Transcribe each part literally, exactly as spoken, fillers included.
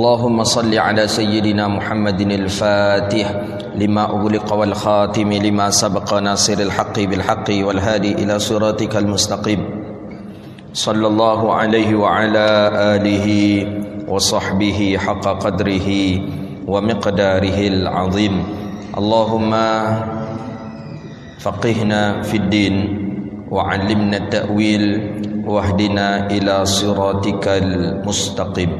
اللهم صل على سيدنا محمد الفاتح لما أغلق والخاتم لما سبق ناصر الحق بالحق والهادي إلى صراطك المستقيم صلى الله عليه وعلى آله وصحبه حق قدره ومقداره العظيم اللهم فقهنا في الدين وعلمنا التأويل واهدنا إلى صراطك المستقيم.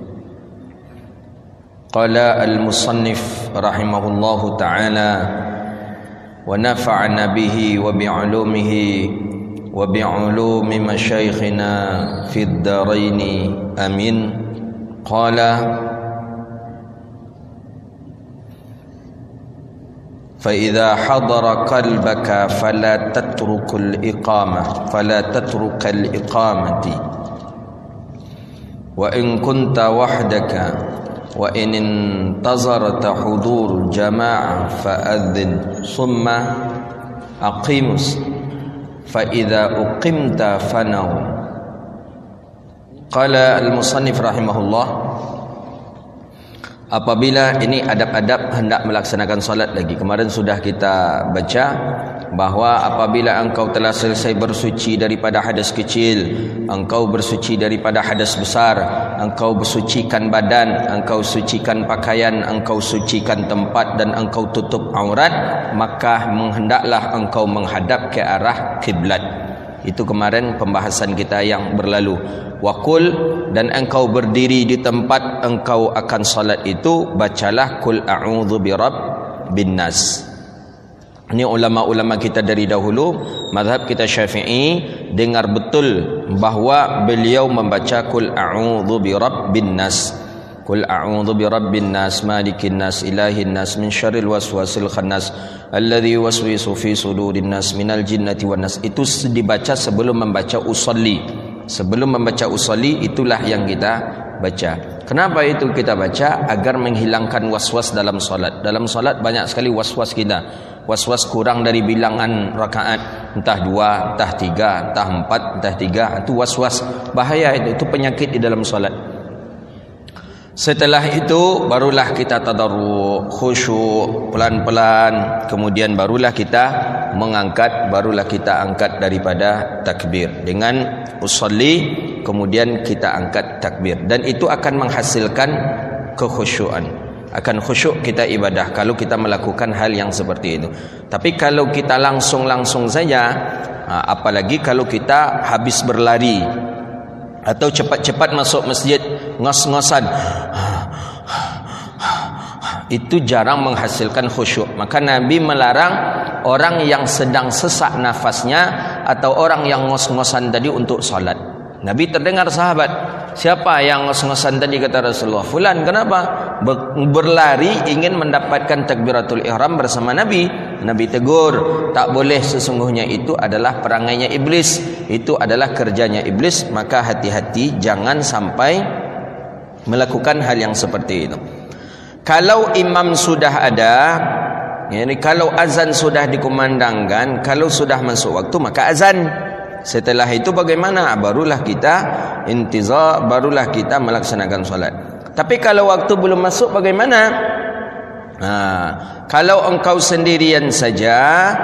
قال المصنف رحمه الله تعالى ونفعنا به وبعلومه وبعلوم مشايخنا في الدارين آمين. قال فإذا حضر قلبك فلا تترك الإقامة فلا تترك الإقامة وإن كنت وحدك وإن انتظرت حضور الجماعة فأذن ثم أقيم فإذا أقمت فنوم. قال المصنف رحمه الله, apabila ini adab-adab hendak melaksanakan salat lagi. Kemarin sudah kita baca bahawa apabila engkau telah selesai bersuci daripada hadas kecil, engkau bersuci daripada hadas besar, engkau bersucikan badan, engkau sucikan pakaian, engkau sucikan tempat dan engkau tutup aurat, maka hendaklah engkau menghadap ke arah kiblat. Itu kemarin pembahasan kita yang berlalu. Wakul, dan engkau berdiri di tempat engkau akan salat itu, bacalah kul a'udzu birabbin nas. Ini ulama-ulama kita dari dahulu, mazhab kita Syafi'i, dengar betul bahawa beliau membaca kul a'udzu birabbin nas. Kul a'udzu birabbin nas malikin nas ilahin nas min syarril waswasil khannas alladzi yuwaswisu fi sudurin nas minal jinnati wan nas. Itu dibaca sebelum membaca usolli. Sebelum membaca usolli, itulah yang kita baca. Kenapa itu kita baca? Agar menghilangkan was-was dalam solat. Dalam solat banyak sekali was-was kita. Was-was kurang dari bilangan rakaat, entah dua, entah tiga, entah empat, entah tiga. Itu was-was. Bahaya itu, itu penyakit di dalam solat. Setelah itu barulah kita tadarruk, khusyuk, pelan-pelan. Kemudian barulah kita mengangkat, barulah kita angkat daripada takbir dengan usolli, kemudian kita angkat takbir. Dan itu akan menghasilkan kekhusyuan. Akan khusyuk kita ibadah kalau kita melakukan hal yang seperti itu. Tapi kalau kita langsung-langsung saja, apalagi kalau kita habis berlari atau cepat-cepat masuk masjid, ngos-ngosan, itu jarang menghasilkan khusyuk. Maka Nabi melarang orang yang sedang sesak nafasnya atau orang yang ngos-ngosan tadi untuk salat. Nabi terdengar sahabat, siapa yang ngos-ngosan tadi? Kata Rasulullah, fulan. Kenapa? Berlari ingin mendapatkan takbiratul ihram bersama Nabi. Nabi tegur, tak boleh, sesungguhnya itu adalah perangainya iblis, itu adalah kerjanya iblis. Maka hati-hati, jangan sampai melakukan hal yang seperti itu. Kalau imam sudah ada, yani kalau azan sudah dikumandangkan, kalau sudah masuk waktu maka azan. Setelah itu bagaimana? Barulah kita intizar, barulah kita melaksanakan solat. Tapi kalau waktu belum masuk bagaimana? Nah, kalau engkau sendirian saja,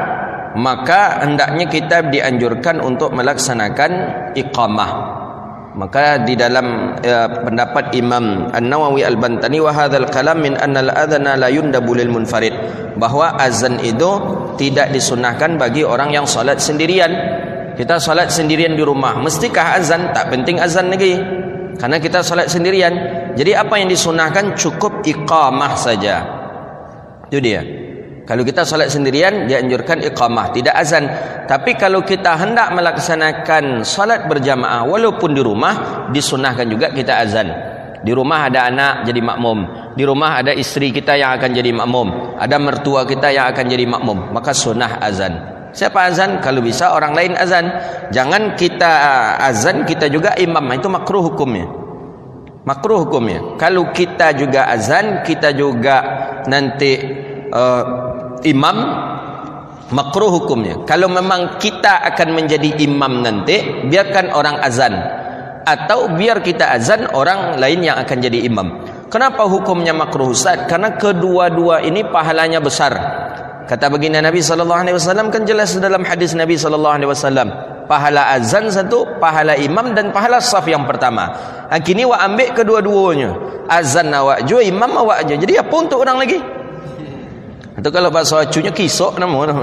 maka hendaknya kita dianjurkan untuk melaksanakan iqamah. Maka di dalam eh, pendapat Imam An-Nawawi Al-Bantani, wa hadzal kalam min anna al-adhana la yundabu lil munfarid, bahwa azan itu tidak disunahkan bagi orang yang salat sendirian. Kita salat sendirian di rumah, mestikah azan? Tak penting azan lagi, karena kita salat sendirian. Jadi apa yang disunahkan? Cukup iqamah saja. Itu dia. Kalau kita salat sendirian, dianjurkan iqamah, tidak azan. Tapi kalau kita hendak melaksanakan salat berjamaah walaupun di rumah, disunahkan juga kita azan. Di rumah ada anak jadi makmum, di rumah ada istri kita yang akan jadi makmum, ada mertua kita yang akan jadi makmum, maka sunnah azan. Siapa azan? Kalau bisa orang lain azan. Jangan kita azan, kita juga imam. Itu makruh hukumnya. Makruh hukumnya. Kalau kita juga azan, kita juga nanti uh, imam, makruh hukumnya. Kalau memang kita akan menjadi imam nanti, biarkan orang azan, atau biar kita azan, orang lain yang akan jadi imam. Kenapa hukumnya makruh Ustaz? Karena kedua-dua ini pahalanya besar. Kata baginda Nabi sallallahu alaihi wasallam kan jelas dalam hadis Nabi sallallahu alaihi wasallam, pahala azan satu, pahala imam dan pahala saf yang pertama. Ha, kini awak ambil kedua-duanya. Azan awak jo, imam awak jo. Jadi apa untuk orang lagi? Itu kalau bahasa acunya kisok nama tu.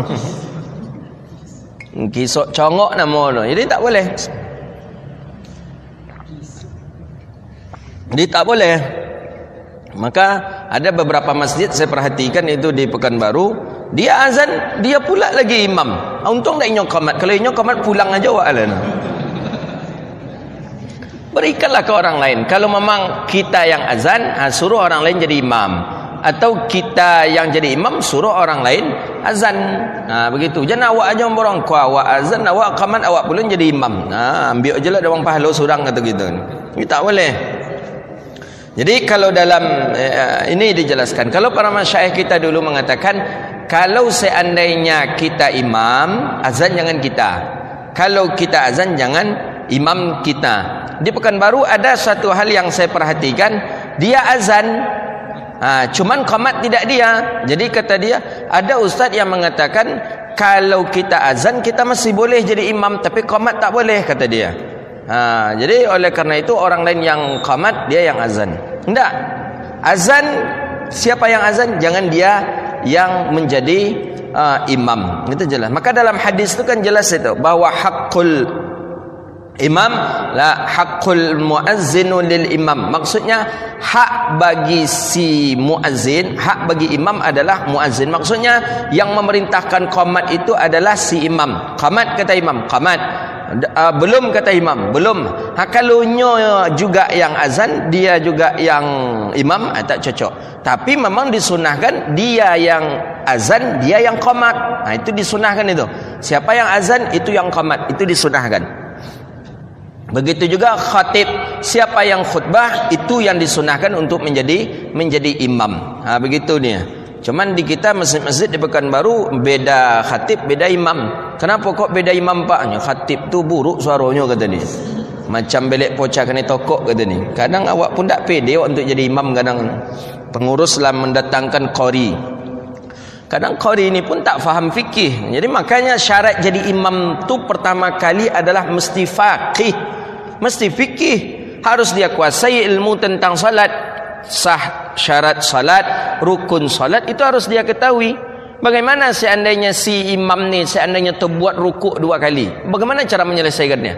Kisok congok nama tu. Jadi tak boleh. Jadi tak boleh. Maka ada beberapa masjid saya perhatikan itu di Pekanbaru, dia azan, dia pula lagi imam. Untung tak inyok qamat. Kalau inyok qamat pulang aja awak lah. Berikanlah ke orang lain. Kalau memang kita yang azan, ha, suruh orang lain jadi imam. Atau kita yang jadi imam, suruh orang lain azan. Ha, begitu. Jangan awak aja memborong. Kau awak azan, awak qamat, awak pula jadi imam. Ha, ambil aja lah orang pahala surang kata gitu. Ini tak boleh. Jadi kalau dalam eh, ini dijelaskan, kalau para masyayikh kita dulu mengatakan, kalau seandainya kita imam, azan jangan kita. Kalau kita azan jangan imam kita. Di Pekanbaru ada satu hal yang saya perhatikan, dia azan, ha, cuman qamat tidak dia. Jadi kata dia, ada ustaz yang mengatakan kalau kita azan kita masih boleh jadi imam, tapi qamat tak boleh kata dia. Ha, jadi oleh kerana itu orang lain yang qamat, dia yang azan. Tidak. Azan, siapa yang azan, jangan dia yang menjadi uh, imam. Itu jelas. Maka dalam hadis itu kan jelas itu bahawa hakul imam la hakul muazzinu lil imam. Maksudnya hak bagi si muazzin, hak bagi imam adalah muazzin. Maksudnya yang memerintahkan qamat itu adalah si imam. Qamat kata imam, qamat. Uh, belum kata imam, belum. Ha, kalau nyo juga yang azan, dia juga yang imam, ah, tak cocok. Tapi memang disunahkan dia yang azan, dia yang qamat. Ha, itu disunahkan itu. Siapa yang azan, itu yang qamat. Itu disunahkan. Begitu juga khatib, siapa yang khutbah, itu yang disunahkan untuk menjadi menjadi imam. Ha, begitu dia. Cuman di kita masjid-masjid di Pekanbaru beda khatib, beda imam. Kenapa kok beda imam pak? Khatib tu buruk suaranya kata dia. Macam belek pocah kena tokok kata ni. Kadang awak pun tak pede untuk jadi imam. Kadang pengurus lah mendatangkan qari. Kadang qari ni pun tak faham fikih. Jadi makanya syarat jadi imam tu pertama kali adalah mesti faqih, mesti fikih. Harus dia kuasai ilmu tentang salat. Sah syarat salat, rukun salat itu harus dia ketahui. Bagaimana seandainya si imam ni seandainya terbuat rukuk dua kali, bagaimana cara menyelesaikannya?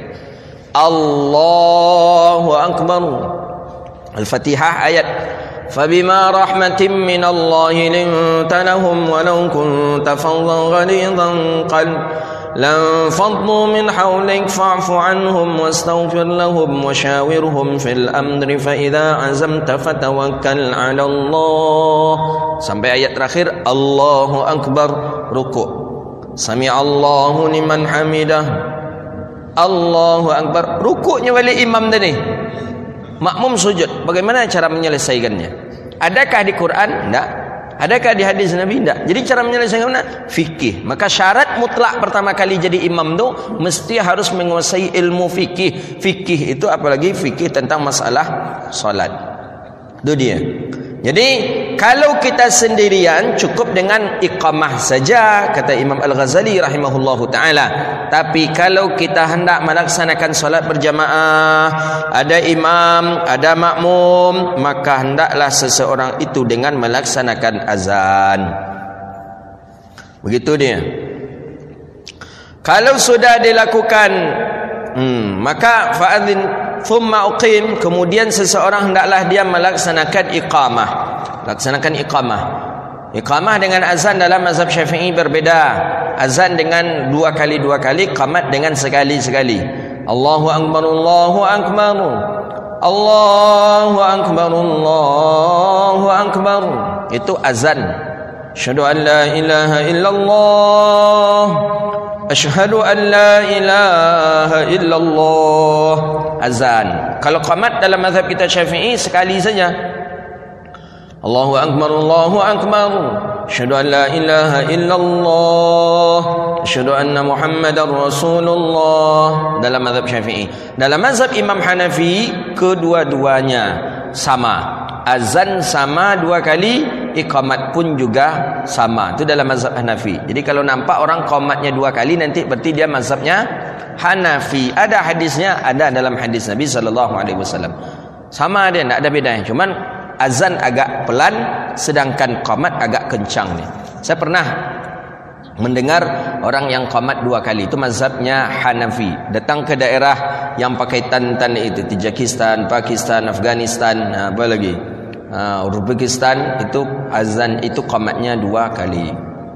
Allahu akbar. Al-Fatihah ayat Fabima rahmatin minallahi linta lahum walau kunta faddan ghalidhan qalb lan faddu min hawlik fa'fu anhum wastaghfir lahum washawirhum fil amri fa idza azamta fatawakkal 'ala Allah. Sampai ayat terakhir Allahu akbar, rukuk. Sami'allahu liman hamidah. Allahu akbar, rukuknya balik imam tadi. Makmum sujud. Bagaimana cara menyelesaikannya? Adakah di Quran? Tidak. Adakah di hadis Nabi? Tidak. Jadi cara menyelesaikannya fikih. Maka syarat mutlak pertama kali jadi imam tu mesti harus menguasai ilmu fikih. Fikih itu apalagi fikih tentang masalah solat. Itu dia. Jadi kalau kita sendirian cukup dengan iqamah saja kata Imam Al-Ghazali rahimahullahu taala. Tapi kalau kita hendak melaksanakan solat berjamaah, ada imam, ada makmum, maka hendaklah seseorang itu dengan melaksanakan azan. Begitu dia. Kalau sudah dilakukan hmm, maka fa'adzin thumma uqim, kemudian seseorang hendaklah dia melaksanakan iqamah. Laksanakan iqamah. Iqamah dengan azan dalam mazhab Syafi'i berbeza. Azan dengan dua kali dua kali, qamat dengan sekali sekali. Allahu akbar, Allahu akbar. Allahu akbar, Allahu akbar. Itu azan. Asyhadu an la ilaha illallah. Asyhadu an la ilaha illallah. Azan. Kalau qamat dalam mazhab kita Syafi'i sekali saja. Allahu akbar, Allahu akbar. Asyhadu an la ilaha illallah. Asyhadu anna Muhammadar Rasulullah. Dalam mazhab Syafi'i. Dalam mazhab Imam Hanafi kedua-duanya sama. azan sama dua kali, iqamat pun juga sama. Itu dalam mazhab Hanafi. Jadi kalau nampak orang qamatnya dua kali, nanti berarti dia mazhabnya Hanafi. Ada hadisnya, ada dalam hadis Nabi sallallahu alaihi wasallam. Sama dia, tak ada bedanya. Cuman azan agak pelan, sedangkan qamat agak kencang ni. Saya pernah mendengar orang yang qamat dua kali, itu mazhabnya Hanafi. Datang ke daerah yang pakai tan-tan itu, Tajikistan, Pakistan, Afghanistan, apa lagi, uh, Uzbekistan, itu azan itu qamatnya dua kali.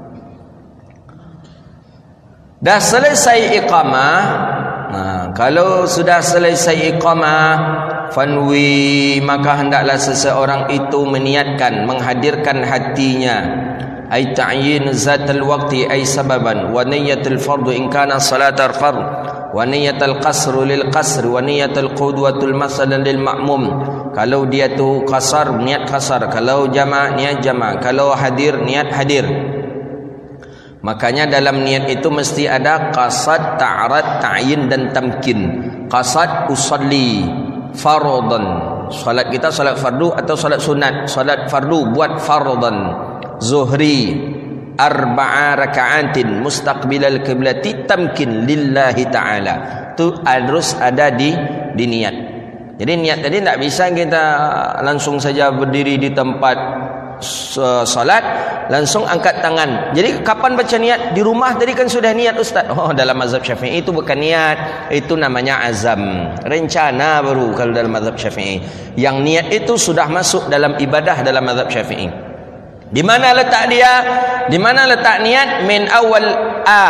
Dah selesai iqamah. Nah, kalau sudah selesai iqamah, fanwi, maka hendaklah seseorang itu meniatkan, menghadirkan hatinya, ay ta'yin zatal waqti ay sababan, wa niyyatul fardhu in kana salatul fardh, wa niyyatul qasr lil qasr, wa niyyatul qudwatul masalan lil ma'mum. Kalau dia tu qasar, niat qasar. Kalau jama', niat jama'. Kalau hadir, niat hadir. Makanya dalam niat itu mesti ada qasad, ta'rad, ta'yin dan tamkin. Qasad, usalli fardhan, salat kita salat fardu atau salat sunat. Salat fardu buat fardhan, zuhri arba'a raka'atin mustaqbilal qiblati tamkin lillahi ta'ala. Itu harus ada di di niat. Jadi niat tadi tak bisa kita langsung saja berdiri di tempat salat langsung angkat tangan. Jadi kapan baca niat? Di rumah tadi kan sudah niat ustaz. Oh, dalam mazhab Syafi'i itu bukan niat, itu namanya azam, rencana baru kalau dalam mazhab Syafi'i. Yang niat itu sudah masuk dalam ibadah dalam mazhab Syafi'i. Di mana letak dia? Di mana letak niat? Min awal a,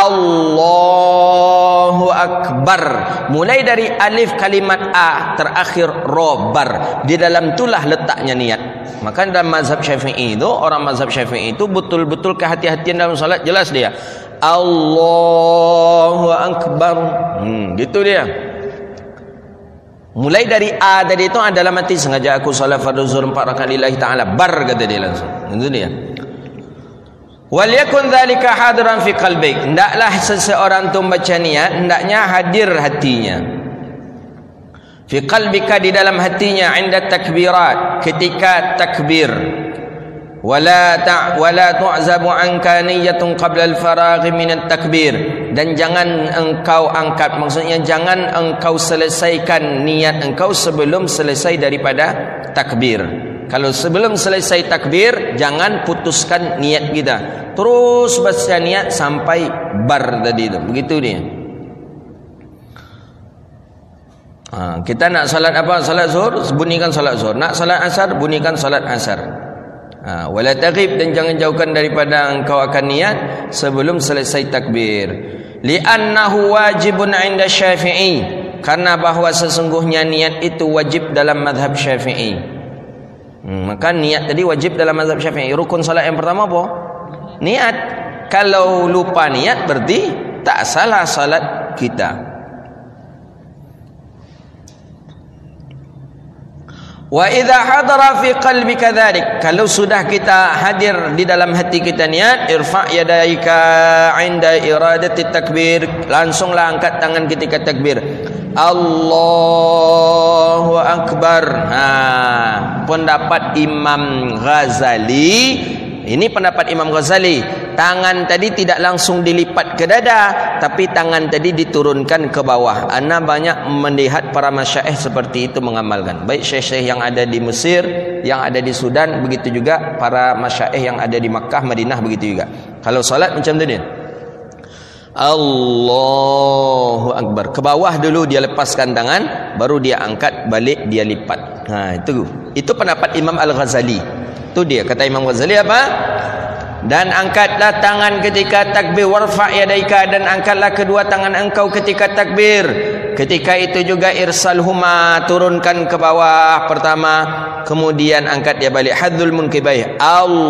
Allahu akbar. Mulai dari alif kalimat a terakhir robar. Di dalam itulah letaknya niat. Maka dalam mazhab Syafi'i itu, orang mazhab Syafi'i itu betul-betul kehati-hatian dalam salat, jelas dia Allahu akbar. Hmm, gitu dia. Mulai dari A tadi itu adalah mati, sengaja aku salat fardu zuhur empat rakaat lillahi ta'ala, bar kata dia langsung. Itu dia. Wal yakun dzalika hadiran fi qalbik. Hendaklah seseorang tu membaca niat, hendaknya hadir hatinya. Fi qalbika, di dalam hatinya, inda takbirat, ketika takbir. Wala ta wala tu'zabu anka niyyatun qabla al-faragh min at-takbir. Dan jangan engkau angkat, maksudnya jangan engkau selesaikan niat engkau sebelum selesai daripada takbir. Kalau sebelum selesai takbir, jangan putuskan niat kita, terus baca niat sampai bar tadi itu. Begitu dia. Ha, kita nak salat apa? Salat zuhur, bunyikan salat zuhur. Nak salat asar, bunyikan salat asar. Ha, wala taghib, dan jangan jauhkan daripada engkau akan niat sebelum selesai takbir. Li'annahu wajibun 'inda Syafi'i, karena bahawa sesungguhnya niat itu wajib dalam mazhab Syafi'i. Hmm, maka niat tadi wajib dalam mazhab Syafi'i. Rukun salat yang pertama apa? Niat. Kalau lupa niat berarti tak salah salat kita. Wa idza hadara fi qalbika dzalik, kalau sudah kita hadir di dalam hati kita niat, irfa' yadaika 'inda iradati takbir, langsunglah angkat tangan ketika takbir. Allahu akbar. Ha, pendapat Imam Ghazali, ini pendapat Imam Ghazali. Tangan tadi tidak langsung dilipat ke dada, tapi tangan tadi diturunkan ke bawah. Ana banyak melihat para masyaikh seperti itu mengamalkan. Baik syekh-syekh yang ada di Mesir, yang ada di Sudan, begitu juga para masyaikh yang ada di Makkah, Madinah, begitu juga. Kalau salat macam tu dia. Allahu akbar. Ke bawah dulu dia lepaskan tangan, baru dia angkat balik, dia lipat. Ha, itu itu pendapat Imam Al-Ghazali. Itu dia kata Imam Ghazali apa? Dan angkatlah tangan ketika takbir, warfa' yadaika, dan angkatlah kedua tangan engkau ketika takbir. Ketika itu juga irsalhuma, turunkan ke bawah pertama, kemudian angkat dia balik. Hadzul munkibaih,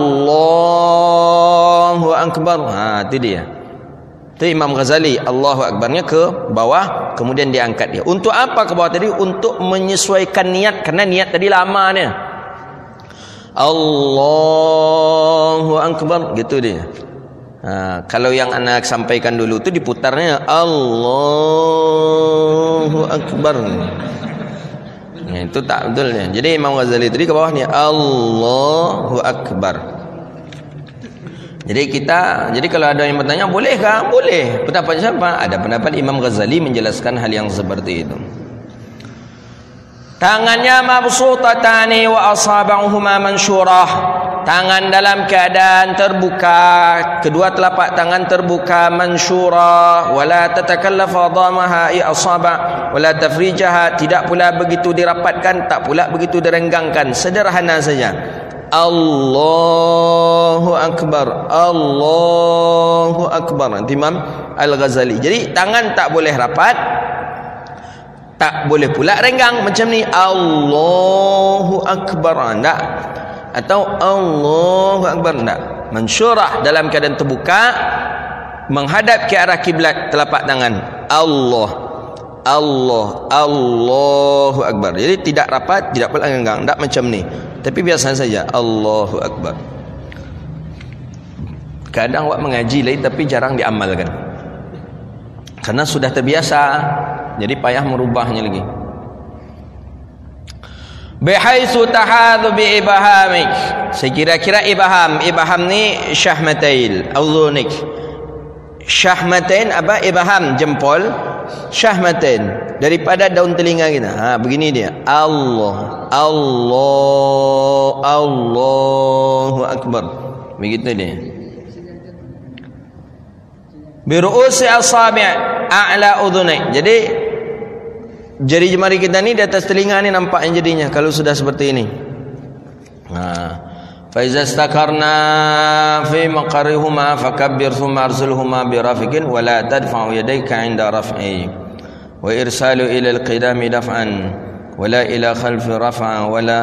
Allahu akbar. Ha, itu dia. Itu Imam Ghazali, Allahu akbarnya ke bawah, kemudian dia angkat dia. Untuk apa ke bawah tadi? Untuk menyesuaikan niat, karena niat tadi lama dia. Allahu akbar, gitu dia. Ha, kalau yang anak sampaikan dulu tu diputarnya Allahu akbar. Nah, itu tak betul ya. Jadi Imam Ghazali tadi ke bawah ni Allahu Akbar. Jadi kita, jadi kalau ada yang bertanya bolehkah? Boleh. Pendapat siapa? Ada pendapat Imam Ghazali menjelaskan hal yang seperti itu. Tangannya mabsutatani wa asaba'uhuma mansyurah. Tangan dalam keadaan terbuka, kedua telapak tangan terbuka, mansyurah, wala tatakallafa dhamaha i asaba' wala tafrijaha, tidak pula begitu dirapatkan, tak pula begitu direnggangkan, sederhana saja. Allahu Akbar, Allahu Akbar. Nanti Imam Al-Ghazali. Jadi tangan tak boleh rapat, tak boleh pula renggang macam ni. Allahu Akbar, tak. Atau Allahu Akbar, tak. Mansyurah, dalam keadaan terbuka, menghadap ke arah kiblat telapak tangan. Allah, Allah, Allahu Akbar. Jadi tidak rapat, tidak pula renggang, tak macam ni. Tapi biasa saja Allahu Akbar. Kadang awak mengaji lain tapi jarang diamalkan, karena sudah terbiasa, jadi payah merubahnya lagi. Bihaitsu tahadhu bi ibhamik, sekira-kira ibham, ibham ni syahmatail udhunik. Syahmatain apa? Ibham jempol, syahmatain daripada daun telinga kita. Ha, begini dia. Allah, Allah, Allahu Akbar. Begitu dia. Biru'usi asabi' a'la udhunai. Jadi jari jemari kita ni di atas telinga ni nampak jadinya kalau sudah seperti ini. Ha. Fa iza istakarna fi maqarihuma fakabbir thumma arsilhuma bi rafiqin wa la tadfa'u yadayka 'inda raf'i wa irsalu ila al-qidami daf'an wa la ila khalfi raf'an wa la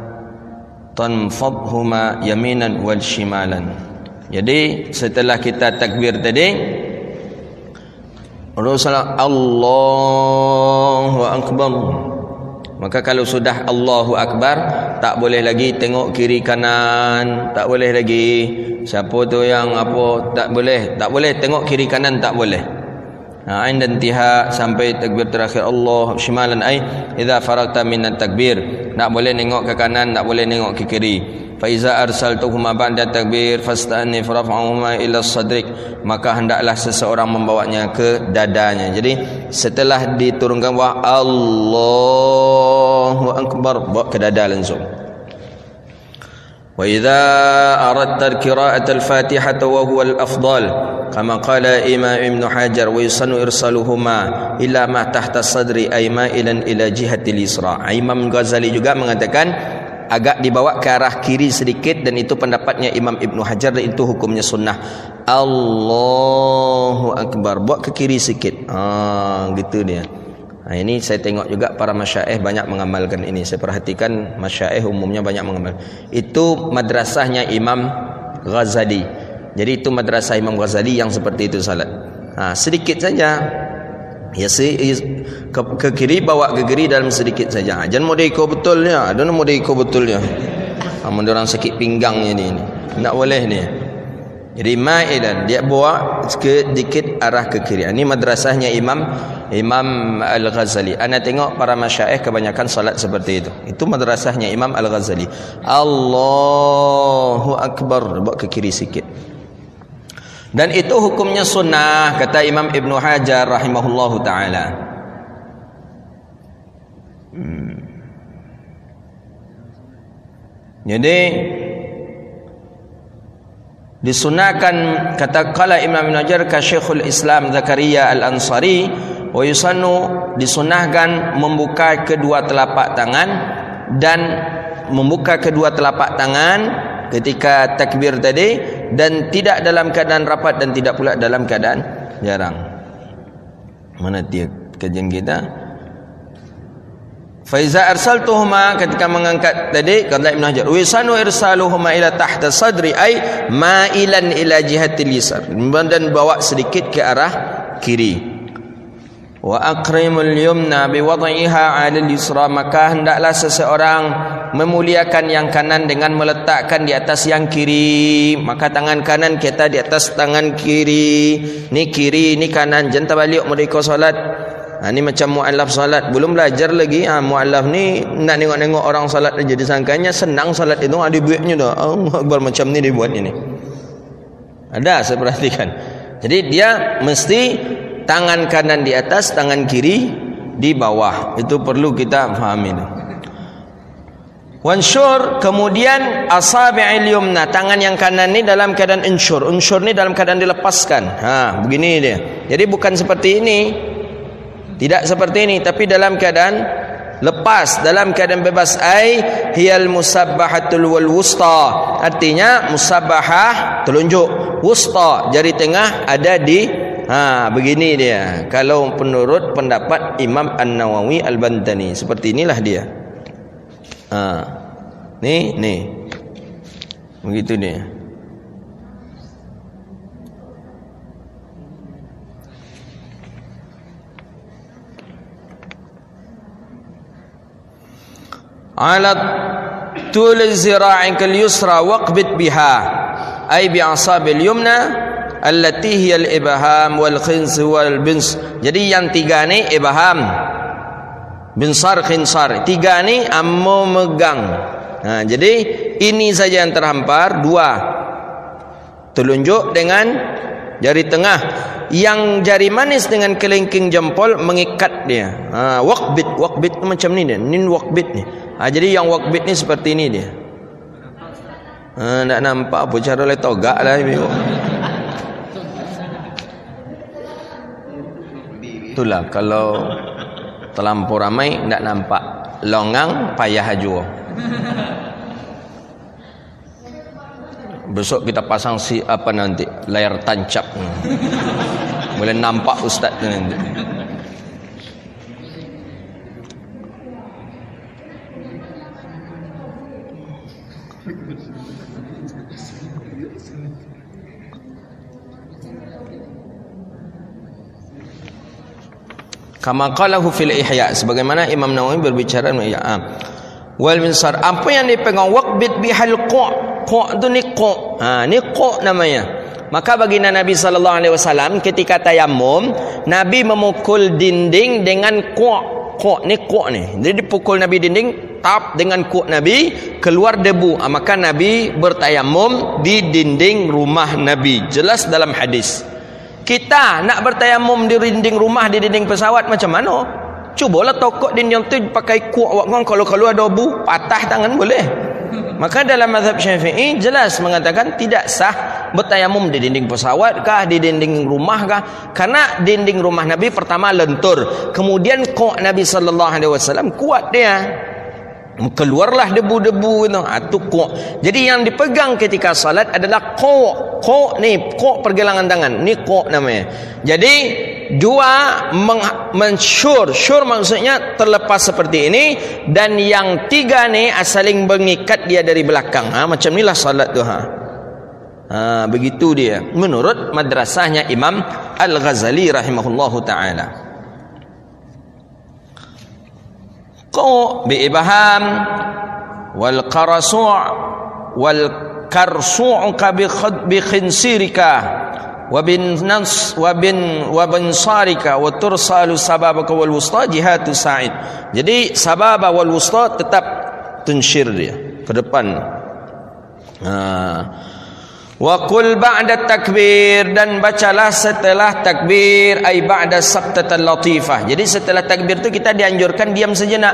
tanfadhuma yaminan wal shimalan. Jadi setelah kita takbir tadi, Rasulullah Allahu Akbar, maka kalau sudah Allahu Akbar, tak boleh lagi tengok kiri kanan, tak boleh lagi siapa tu yang apa, tak boleh, tak boleh tengok kiri kanan, tak boleh. Ha, inda intiha, sampai takbir terakhir Allah shimalan ai idza faragta min at-takbir, tak boleh nengok ke kanan, tak boleh nengok ke kiri. Fa iza arsaltuhuma ba'da takbir fasta'nif raf'uhuma ila sadrik, maka hendaklah seseorang membawanya ke dadanya. Jadi setelah diturunkan wa Allahu Akbar, bawa ke dada langsung. Wa idza aradta qira'at al-Fatihah wa huwa al-afdal kama qala Imam Ibn Hajar wa yusannu irsaluhuma ila ma tahta sadri ay ma'ilan ila jihatil isra. Imam Ghazali juga mengatakan agak dibawa ke arah kiri sedikit, dan itu pendapatnya Imam Ibn Hajar, dan itu hukumnya sunnah. Allahu Akbar, bawa ke kiri sikit. Ah, gitu dia. Nah, ini saya tengok juga para masyaikh banyak mengamalkan ini. Saya perhatikan masyaikh umumnya banyak mengamal. Itu madrasahnya Imam Ghazali. Jadi itu madrasah Imam Ghazali yang seperti itu salat. Ha, sedikit saja. Ya, si, ke, ke kiri bawa ke kiri dalam sedikit saja. Jangan mau diikut betulnya. Ada mau diikut betulnya. Ha, orang sakit pinggangnya ni. ni. Tak boleh ni. Jadi ma'ilan, dia bawa sedikit arah ke kiri. Ini madrasahnya Imam Imam Al-Ghazali. Ana tengok para masyaikh kebanyakan salat seperti itu. Itu madrasahnya Imam Al-Ghazali. Allahu Akbar, bawa ke kiri sikit. Dan itu hukumnya sunnah, kata Imam Ibn Hajar rahimahullahu ta'ala. Hmm. Jadi disunahkan, kata qala Imam Ibn Hajar ka Syekhul Islam Zakaria Al-Ansari, wa yusannu, disunahkan membuka kedua telapak tangan, dan membuka kedua telapak tangan ketika takbir tadi, dan tidak dalam keadaan rapat dan tidak pula dalam keadaan jarang. Mana dia kajian kita? Fa iza arsaltuhuma, ketika mengangkat tadi kata Ibn Hajar, wa sanu irsaluhuma ila tahta sadri ay ma'ilan ila jihatil yasar, dan bawa sedikit ke arah kiri. Wa aqrimul yumna bi wad'iha 'ala al-yusra, maka hendaklah seseorang memuliakan yang kanan dengan meletakkan di atas yang kiri. Maka tangan kanan kita di atas tangan kiri. Ni kiri, ni kanan, jangan terbalik mereka solat. Ha, ni macam mu'allaf salat, belum belajar lagi. Ha, mu'allaf ni nak tengok-tengok orang salat aja, disangkanya senang salat itu, ada duitnya dah. Allah Akbar, macam ni dia buat ini. Ada, saya perhatikan. Jadi dia mesti tangan kanan di atas, tangan kiri di bawah. Itu perlu kita fahami. Wansyur, kemudian asabi'il yumna, tangan yang kanan ni dalam keadaan unsyur. Unsyur ni dalam keadaan dilepaskan. Ha, begini dia. Jadi bukan seperti ini. Tidak seperti ini, tapi dalam keadaan lepas, dalam keadaan bebas. Ai hiyal musabbahatul wal wusta. Artinya musabbahah telunjuk, wusta jari tengah ada di ha, begini dia. Kalau menurut pendapat Imam An-Nawawi Al-Bantani, seperti inilah dia. Ha. Ni, ni. Begitu dia. Ala tul zira'ikal yusra waqbit biha ay bi asabil yumna allati hiya al ibham wal khins wal bins. Jadi yang tiga ni ibham, binsar, khinsar, tiga ni ammo megang. Ha, jadi ini saja yang terhampar, dua telunjuk dengan jari tengah, yang jari manis dengan kelingking jempol mengikat dia. Ha, waqbit, waqbit tu macam ni dia. Ni waqbit ni. Ha, jadi yang waqbit ni seperti ni dia. Ha, nak nampak apa cara le togak lah ibu. Itulah kalau terlampau ramai tak nampak. Longang payah jua. Besok kita pasang si apa nanti, layar tancap. Boleh nampak ustaz tu nanti. Kama qalahu fil Ihya, sebagaimana Imam Nawawi berbicara ya. Wal minsar, apa yang dipegang waqbit bihal qa'. Qa' tu ni qa'. Ha, ni qa' namanya. Maka baginda Nabi sallallahu alaihi wasallam ketika tayammum, Nabi memukul dinding dengan qa'. Qa' ni qa' ni. Jadi dipukul Nabi dinding, tap dengan qa' Nabi, keluar debu. Ha, maka Nabi bertayammum di dinding rumah Nabi. Jelas dalam hadis. Kita nak bertayamum di dinding rumah, di dinding pesawat macam mana? Cubalah tokok dinding tu pakai kuat wakang, kalau-kalau ada abu patah tangan boleh. Maka dalam mazhab Syafi'i jelas mengatakan tidak sah bertayamum di dinding pesawat kah, di dinding rumah kah, karena dinding rumah Nabi pertama lentur, kemudian kuat Nabi sallallahu alaihi wasallam kuat dia. Keluarlah debu-debu itu. Ha, tu qa'. Jadi yang dipegang ketika salat adalah qa'. Qa' ni, qa' pergelangan tangan. Ni qa' namanya. Jadi dua mensyur. Syur maksudnya terlepas seperti ini, dan yang tiga ni saling mengikat dia dari belakang. Ha, macam inilah salat tu. Ha. Ha, begitu dia. Menurut madrasahnya Imam Al-Ghazali rahimahullahu taala. Qa' bi ibham wal qarsu' wal karsu' ka bi khinsirika wa bin nas wa bin wa bin sarika wa tursalu sababaka wal wusta jihatu sa'id. Jadi sababa wal wusta tetap tunshir dia ke depan. Ha. Wa qul ba'da takbir, dan bacalah setelah takbir, ai ba'da sabtatal latifah. Jadi setelah takbir tu kita dianjurkan diam sejenak.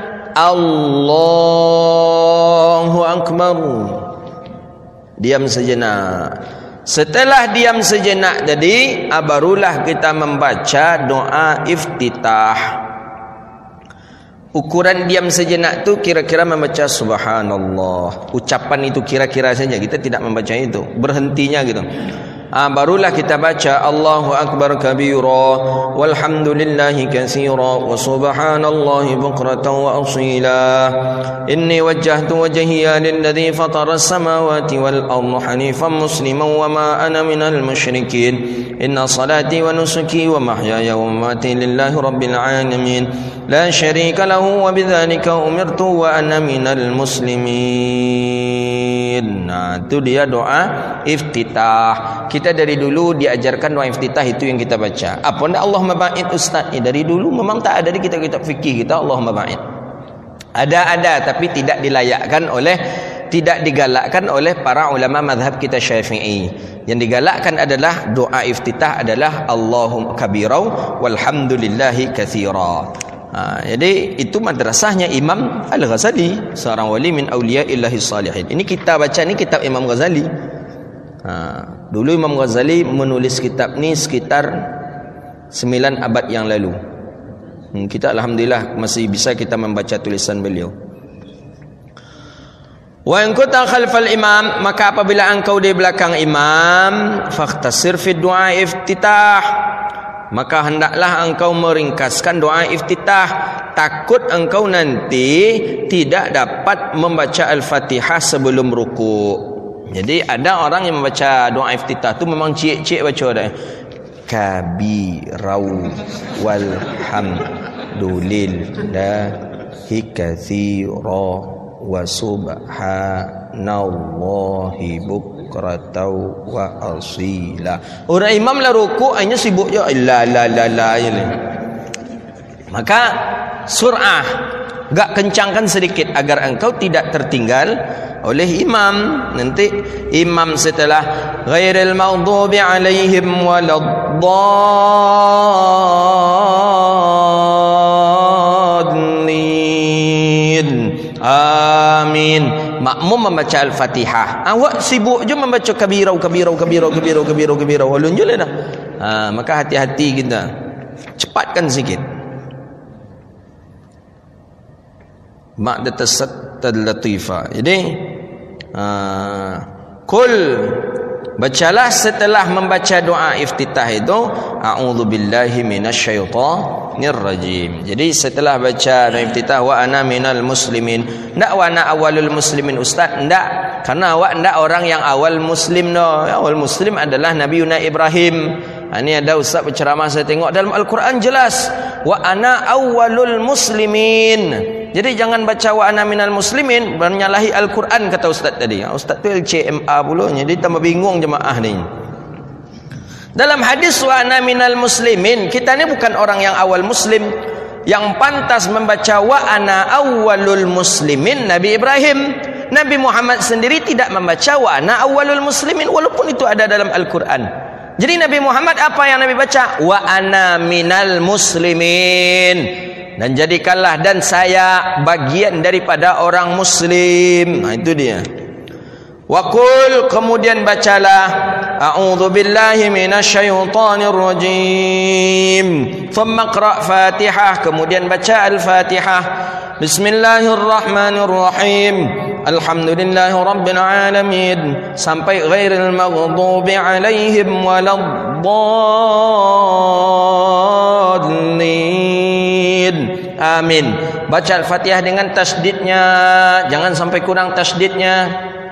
Allahu akbar. Diam sejenak. Setelah diam sejenak jadi barulah kita membaca doa iftitah. Ukuran diam sejenak tu kira-kira membaca subhanallah. Ucapan itu kira-kira saja, kita tidak membaca itu, berhentinya gitu. Ha, barulah kita baca Allahu akbar kabira walhamdulillahi katsira wa subhanallahi bukratan wa asila. Inni wajjahtu wajhiya lilladzi fatara as-samawati wal arda hanifan musliman wa ma ana minal musyrikin. Inna salati wa nusuki wa mahyaya wa mamati lillahi rabbil alamin. La syarika lahu wa bidzalika umirtu wa ana minal muslimin. Nah, itu dia doa iftitah. Kita kita dari dulu diajarkan doa iftitah itu yang kita baca. Apa ndak Allahumma ba'id ustaz? Eh, dari dulu memang tak ada di kitab-kitab fikih kita Allahumma ba'id. Ada-ada tapi tidak dilayakkan oleh tidak digalakkan oleh para ulama mazhab kita Syafi'i. Yang digalakkan adalah doa iftitah adalah Allahumma kabirau walhamdulillahi katsira. Ha, jadi itu madrasahnya Imam Al-Ghazali, seorang wali min auliya'illahi salihin. Ini kita baca ni kitab Imam Ghazali. Ha, dulu Imam Ghazali menulis kitab ni sekitar sembilan abad yang lalu. Hmm, kita alhamdulillah masih bisa kita membaca tulisan beliau. Wa in kunta khalfal imam, maka apabila engkau di belakang imam, fakhtasir fi du'a iftitah, maka hendaklah engkau meringkaskan doa iftitah. Takut engkau nanti tidak dapat membaca Al-Fatihah sebelum ruku'. Jadi ada orang yang membaca doa iftitah tu memang cik-cik baca dah. Kabirau walhamdulillahi katsira wa subhanallahi bukratan wa asila. Orang imam lah rukuk hanya sibuk je la la la la. Maka surah gak kencangkan sedikit agar engkau tidak tertinggal oleh imam. Nanti imam setelah ghairil maghdubi alaihim waladdallin amin, makmum membaca Al-Fatihah, awak sibuk je membaca kabirau kabirau kabirau kabirau kabirau kabirau walun je dah. Ha, maka hati-hati kita, cepatkan sikit. Ma'datasat latifa. Jadi uh, kul, bacalah setelah membaca doa iftitah itu a'udzubillahi minasyaitonir rajim. Jadi setelah baca doa iftitah wa ana minal muslimin, ndak wa ana awalul muslimin ustaz, ndak, karena awak ndak orang yang awal muslim no. Awal muslim adalah Nabiuna Ibrahim. Ini ada ustaz berceramah saya tengok dalam Al-Quran jelas wa ana awwalul muslimin. Jadi jangan baca wa ana minal muslimin menyalahi Al-Quran kata ustaz tadi. Ustaz tu L C M A pula, jadi tambah bingung jemaah ni. Dalam hadis wa ana minal muslimin, kita ni bukan orang yang awal muslim. Yang pantas membaca wa ana awwalul muslimin Nabi Ibrahim. Nabi Muhammad sendiri tidak membaca wa ana awwalul muslimin walaupun itu ada dalam Al-Quran. Jadi Nabi Muhammad apa yang Nabi baca? Wa ana minal muslimin. Dan jadikanlah dan saya bagian daripada orang muslim. Nah itu dia. Wa qul, kemudian bacalah a'udzu billahi minasyaitonir rajim. Thumma qra' Fatihah, kemudian baca Al-Fatihah. Bismillahirrahmanirrahim. Alhamdulillahi rabbil alamin sampai ghairil maghdubi alaihim waladdallin. Amin. Baca Al-Fatihah dengan tasydidnya, jangan sampai kurang tasydidnya.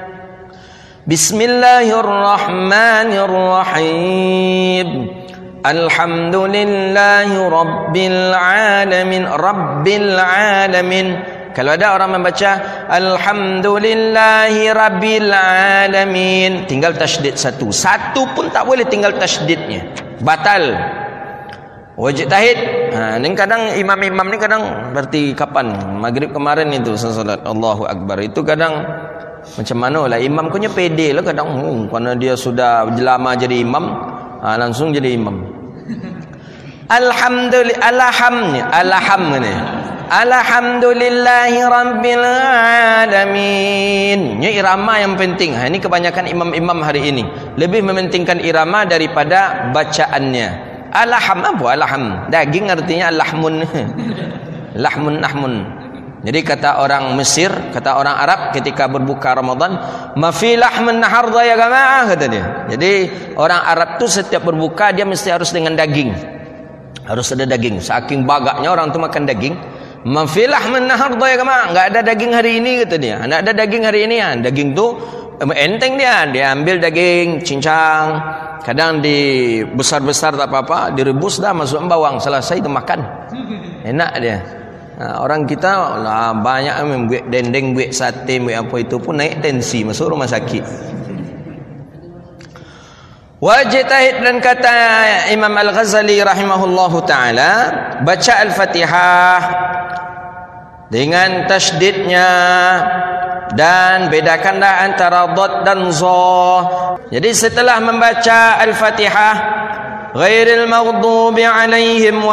Bismillahirrahmanirrahim. Alhamdulillahi rabbil alamin. Rabbil alamin. Kalau ada orang membaca Alhamdulillahi rabbil alamin, tinggal tasydid satu. Satu pun tak boleh tinggal tasydidnya. Batal. Wajib tahid. Ha, ni kadang imam-imam ni kadang berarti kapan? Maghrib kemarin itu salat Allahu Akbar. Itu kadang macam mana lah, imam punya pede lah kadang. Hmm, kerana dia sudah lama jadi imam, ha, langsung jadi imam. Alhamdulillah, alham ni, alham ni. Alhamdulillahi rabbil alamin. Ini irama yang penting. Ha, ini kebanyakan imam-imam hari ini lebih mementingkan irama daripada bacaannya. Alham apa? Alham. Daging artinya lahmun. Lahmun lahmun. Jadi kata orang Mesir, kata orang Arab ketika berbuka Ramadan, ma fi lahmun nahar ya jamaah, kata dia. Jadi orang Arab tu setiap berbuka dia mesti harus dengan daging. Harus ada daging. Saking bagaknya orang tu makan daging. Mafilah menahar doya kama, enggak ada daging hari ini kata dia. Enggak ada daging hari ini ya. Daging tu enteng dia. Dia ambil daging cincang, kadang di besar-besar tak apa-apa, direbus dah masuk bawang, selesai itu makan. Enak dia. Nah, orang kita lah banyak membuat dendeng, buat sate, buat apa itu pun naik tensi, masuk rumah sakit. Wajtahid, dan kata Imam Al-Ghazali rahimahullahu taala, baca Al-Fatihah dengan tasydidnya, dan bedakanlah antara dhad dan za. Jadi setelah membaca Al-Fatihah, ghairil maghdubi alaihim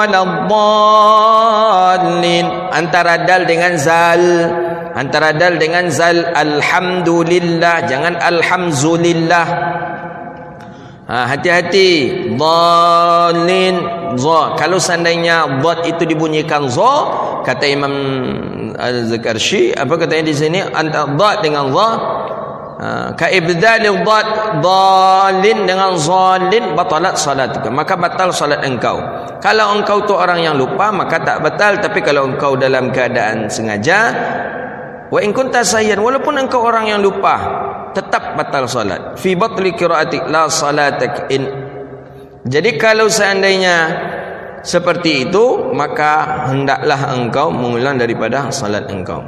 waladdallin, antara dal dengan zal, antara dal dengan zal, alhamdulillah, jangan alhamzulillah. Ha, hati-hati, dhalin, za. Kalau seandainya dhad itu dibunyikan za, kata Imam Az-Zakarshi, apa katanya di sini, antara dhad dengan za, ha, ka ibdalil dhad dhalin dengan zalin, batalat salatuka, maka batal salat engkau. Kalau engkau tu orang yang lupa, maka tak batal. Tapi kalau engkau dalam keadaan sengaja, wa in kunta sahyan, walaupun engkau orang yang lupa, tetap batal salat. Fi batli qiraatik la salatak in. Jadi kalau seandainya seperti itu, maka hendaklah engkau mengulang daripada salat engkau.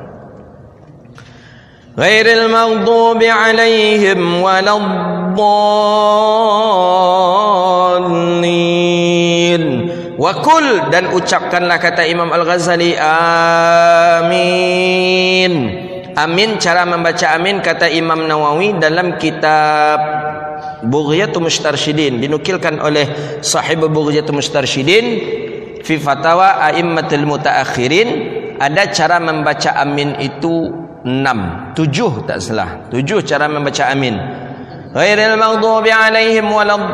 Ghairil maghdubi alaihim waladdallin. Wa qul, dan ucapkanlah, kata Imam Al-Ghazali, amin. Amin, cara membaca amin, kata Imam Nawawi dalam kitab Bughyatul Mustarsyidin, dinukilkan oleh sahib Bughyatul Mustarsyidin fi fatawa a'immatul mutaakhirin, ada cara membaca amin itu enam, tujuh tak salah, tujuh cara membaca amin. Ghairil maghdubi alaihim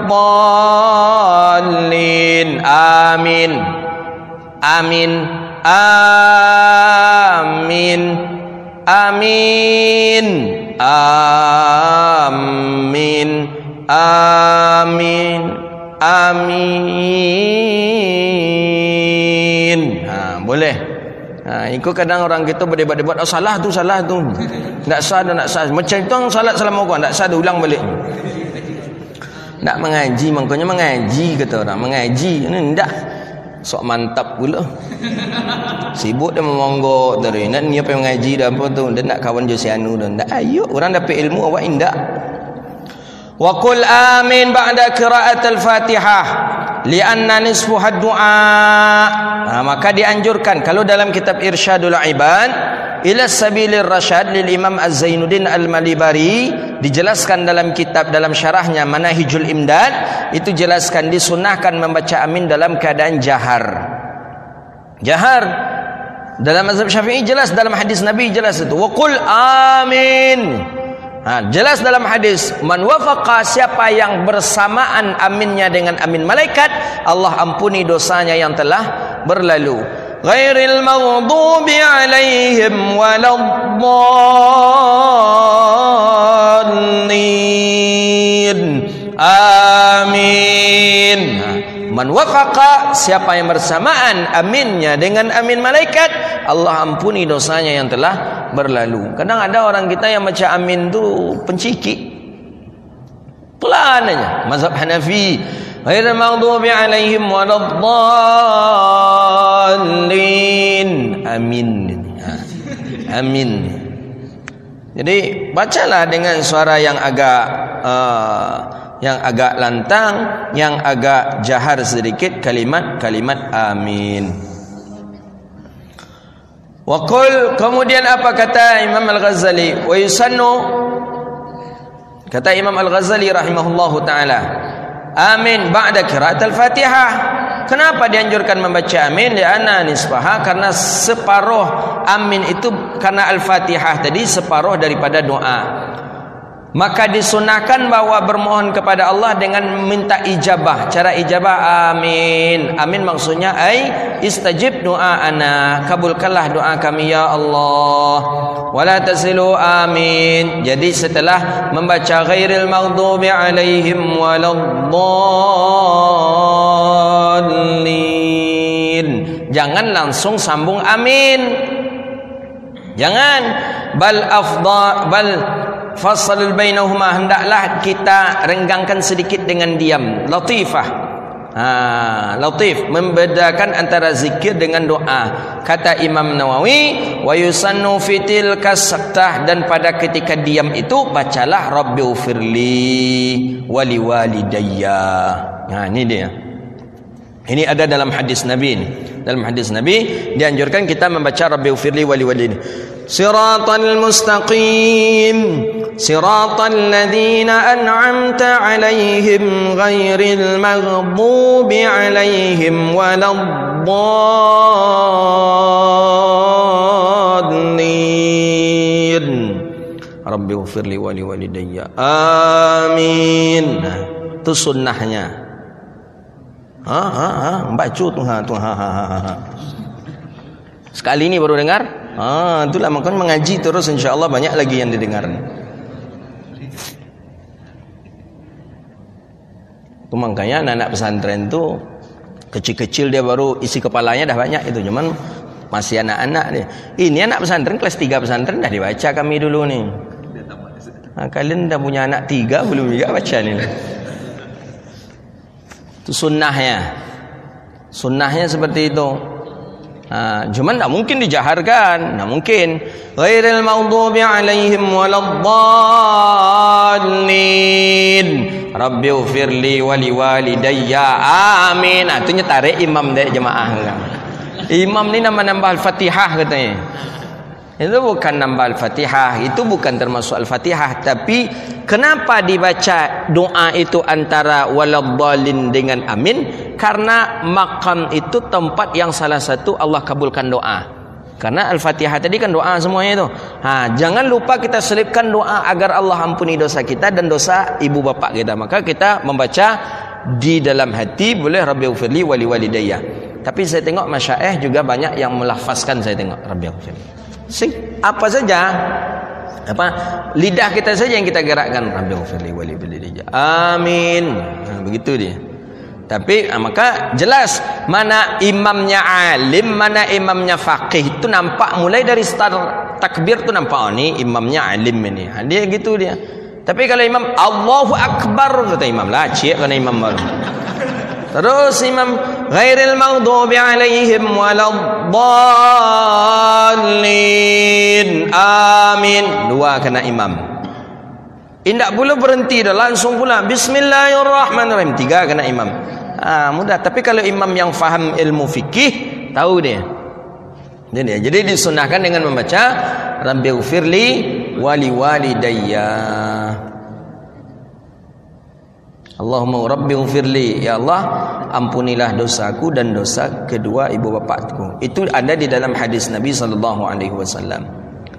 waladdallin. Amin, amin, amin, amin, amin, amin, amin. Ha, boleh. Ha, ikut kadang orang kita berdebat-debat, oh salah tu, salah tu, tak sah tu, nak sah. Macam tu salat Assalamualaikum, tak sah tu, ulang balik. Tak mengaji, makanya mengaji, kata orang, mengaji. Ini tak. Sok mantap pula. Sibuk dia memonggok tadi. Nak ni apa yang mengaji dah apa tu. Dia nak kawan Josianu dah. Tak, ayo orang dapat ilmu, awak indak. Wa qul amin ba'da qira'at al-Fatihah li'anna nisfu ad-du'a. Ha, maka dianjurkan kalau dalam kitab Irsyadul Ibad ila Sabilir Rasyad lil Imam Az-Zainuddin Al-Malibari, dijelaskan dalam kitab, dalam syarahnya Manahijul Imdad, itu jelaskan disunahkan membaca amin dalam keadaan jahar. Jahar dalam mazhab Syafi'i jelas, dalam hadis Nabi jelas itu. Wa qul amin. Ha, jelas dalam hadis, man wafaqa, siapa yang bersamaan aminnya dengan amin malaikat, Allah ampuni dosanya yang telah berlalu. Ghairil maghdubi alaihim waladdallin. Amin. Man wafaqa, siapa yang bersamaan aminnya dengan amin malaikat, Allah ampuni dosanya yang telah berlalu. Kadang ada orang kita yang baca amin tu pencikik, pelan aja. Mazhab Hanafi, ghairil maghdubi alaihim waladdallin. Amin. Ha. Amin. Jadi bacalah dengan suara yang agak uh, yang agak lantang, yang agak jahar sedikit kalimat-kalimat amin. Wa qul, kemudian apa kata Imam Al-Ghazali? Wa yusannu, kata Imam Al-Ghazali rahimahullahu taala, amin ba'da qira'at al-Fatihah. Kenapa dianjurkan membaca amin? Li'anna nisfaha, karena separuh amin itu, karena Al-Fatihah tadi separuh daripada doa. Maka disunahkan bahwa bermohon kepada Allah dengan minta ijabah. Cara ijabah amin. Amin maksudnya ai istajib doa'ana, kabulkanlah doa kami ya Allah. Wala tasilu amin. Jadi setelah membaca ghairil maghdubi alaihim waladdallin, jangan langsung sambung amin. Jangan. Bal afdal bal fasalul bainahuma, hendaklah kita renggangkan sedikit dengan diam, latifah. Ha, latif, membedakan antara zikir dengan doa. Kata Imam Nawawi, wa yusannu fitil kasaktah, dan pada ketika diam itu bacalah Rabbighfirli wali walidayya. Nah, ini dia. Ini ada dalam hadis Nabi ini. Dalam hadis Nabi dianjurkan kita membaca Rabbighfirli wali walidayya. Siratal mustaqim siratal ladzina an'amta 'alaihim ghairil maghdubi 'alaihim waladdallin. Rabbighfirli wali walidayya. Amin. Nah, itu sunnahnya. Ha ha ha, baca tu ha tu ha ha ha. Sekali ni baru dengar. Ah, itulah makanya mengaji terus, insya-Allah banyak lagi yang didengar. Itu makanya anak-anak pesantren tu kecil-kecil dia baru isi kepalanya dah banyak itu, cuman masih anak-anak dia. Ini anak pesantren kelas tiga pesantren dah dibaca kami dulu ni. Ha, kalian dah punya anak tiga belum juga baca ni. Itu sunnahnya. Sunnahnya seperti itu. Ha, cuman tak mungkin dijaharkan, tak mungkin. Ghairil maghdubi 'alaihim waladdallin. Rabbighfirli wali walidayya. Amin. Ah, itunya tarik imam dari jemaah. Imam ni nama nambah Al-Fatihah katanya. Itu bukan nambah Al-Fatihah, itu bukan termasuk Al-Fatihah. Tapi kenapa dibaca doa itu antara waladdallin dengan amin? Karena makam itu tempat yang salah satu Allah kabulkan doa. Karena Al-Fatihah tadi kan doa semuanya itu. Ha, jangan lupa kita selipkan doa agar Allah ampuni dosa kita dan dosa ibu bapa kita. Maka kita membaca di dalam hati boleh Rabbighfirli wali walidayya. Tapi saya tengok masyaikh juga banyak yang melafazkan, saya tengok Rabbighfirli. Sing, apa saja, apa lidah kita saja yang kita gerakkan Rabbighfirli wali walidayya. Amin. Nah, begitu dia. Tapi ah, maka jelas mana imamnya alim, mana imamnya faqih, itu nampak mulai dari start takbir tu nampak oh, ni imamnya alim ini. Ha, dia gitu dia. Tapi kalau imam Allahu Akbar kata imam lah, cik kena imam baru. Terus imam ghairil maghdubi 'alaihim waladdallin. Amin. Dua kena imam. Indak pula berhenti dah, langsung pula bismillahirrahmanirrahim. Tiga kena imam. Ah, mudah. Tapi kalau imam yang faham ilmu fikih, tahu dia. Jadi, jadi disunahkan dengan membaca Rabbighfirli wali walidayya. Allahumma Rabbighfirli, ya Allah ampunilah dosaku dan dosa kedua ibu bapakku. Itu ada di dalam hadis Nabi sallallahu alaihi wasallam.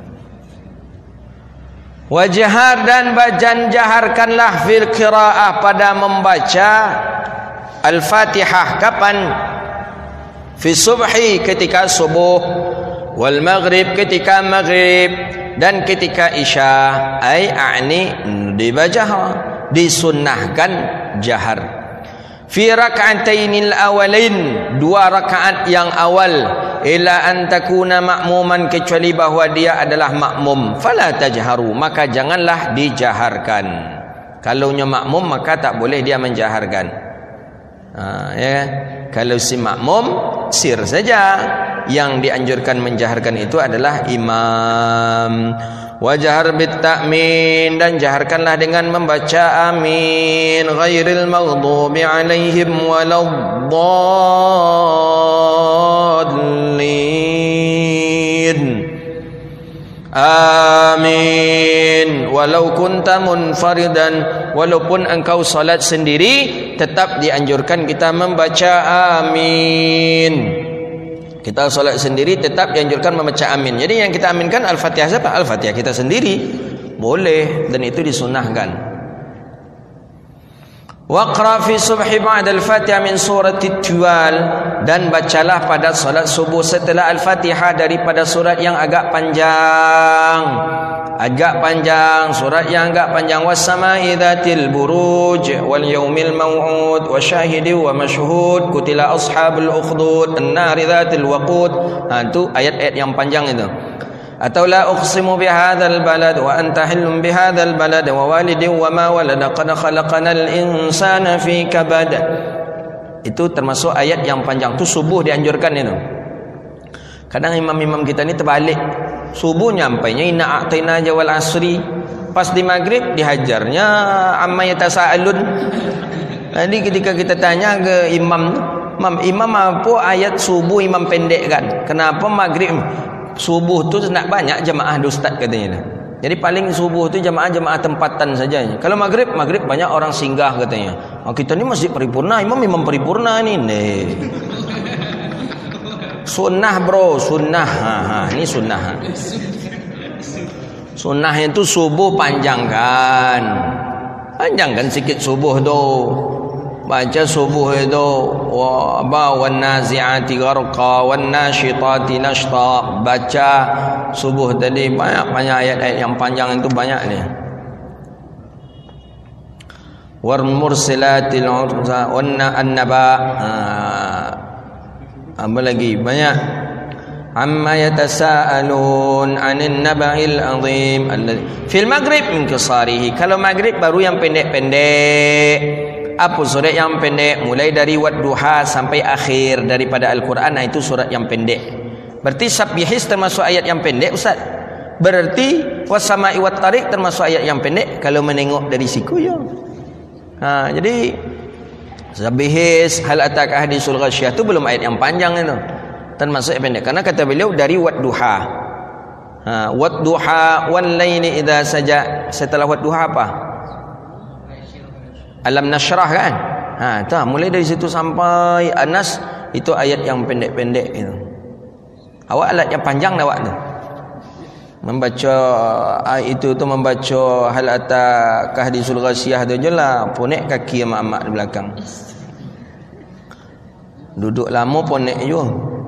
Wajahar dan bajan jaharkanlah fil qiraah pada membaca Al-Fatihah. Kapan? Fi subhi ketika subuh, wal maghrib ketika maghrib, dan ketika isya. Ai a'ni dibaca, disunnahkan jahar. Fi rak'atainil awalin, dua rakaat yang awal, ila an takuna ma'muman, kecuali bahwa dia adalah makmum, fala tajharu, maka janganlah dijaharkan. Kalaunya makmum maka tak boleh dia menjaharkan. Ha, ya. Kalau si makmum sir saja, yang dianjurkan menjaharkan itu adalah imam. Wajahar bit ta'min, dan jaharkanlah dengan membaca amin. Ghairil maghdubi 'alaihim waladdallin. Amin. Walau kunta munfaridan, walaupun engkau salat sendiri, tetap dianjurkan kita membaca amin. Kita solat sendiri tetap dianjurkan membaca amin. Jadi yang kita aminkan Al-Fatihah siapa? Al-Fatihah kita sendiri. Boleh, dan itu disunahkan. Waqra fi subhi ba'da al-Fatihah min surati Tiwal, dan bacalah pada solat subuh setelah Al-Fatihah daripada surat yang agak panjang. Agak panjang, surat yang agak panjang. Was-sama'i dzatil buruj wal yaumil maw'ud wa syahidi wa mashhud kutila ashabul ukhdud an-nari dzatil waqud. Ha, itu ayat-ayat yang panjang itu. Atau la uqsimu bihadzal balad wa anta hillum bihadzal balad wa walidin wa ma walada qad khalaqnal insana fi kabad. Itu termasuk ayat yang panjang. Tu subuh dianjurkan itu. Kadang imam-imam kita ni terbalik. Subuh nyampainya inna a'taina jawal asri, pas di maghrib dihajarnya amma yatasaalun. Jadi ketika kita tanya ke imam, imam, imam apa ayat subuh imam pendek kan? Kenapa maghrib? Subuh tu nak banyak jemaah ustaz katanya. Jadi paling subuh tu jemaah-jemaah tempatan saja. Kalau maghrib, maghrib banyak orang singgah katanya. Oh, kita ni masjid paripurna, imam imam paripurna ni. Nih. Sunnah bro, sunnah. Ha, ha, ini sunnah. Ha. Sunnah itu subuh panjangkan. Panjangkan sikit subuh tu. Baca subuh itu wa ba wan nazi'ati gharqa wan nasyitati nashta. Baca subuh tadi banyak-banyak ayat-ayat yang panjang itu banyak ni. War mursilatil urza wan annaba. Apa lagi? Banyak. Amma yatasaalun 'anil naba'il 'azim alladzi fil maghrib min qisarihi. Kalau maghrib baru yang pendek-pendek. Apa surat yang pendek? Mulai dari Wadduha sampai akhir daripada Al-Quran. Nah, itu surat yang pendek. Berarti Sabbihis termasuk ayat yang pendek, Ustaz. Berarti Wasama'i Wattariq termasuk ayat yang pendek kalau menengok dari siku ya. Ha, jadi Sabbihis, hal ataka hadisul ghasyiyah itu belum ayat yang panjang itu. Termasuk yang pendek. Karena kata beliau dari Wadduha. Ha, Wadduha wal laili idza saja. Setelah Wadduha apa? Alam nasyrah kan? Ha, tak, mulai dari situ sampai Anas itu ayat yang pendek-pendek itu. Awak alat yang panjang dah awak tu. Membaca itu tu membaca hal ataka hadisul ghasyiyah tu jelah ponek kaki mak-mak di belakang. Duduk lama ponek je.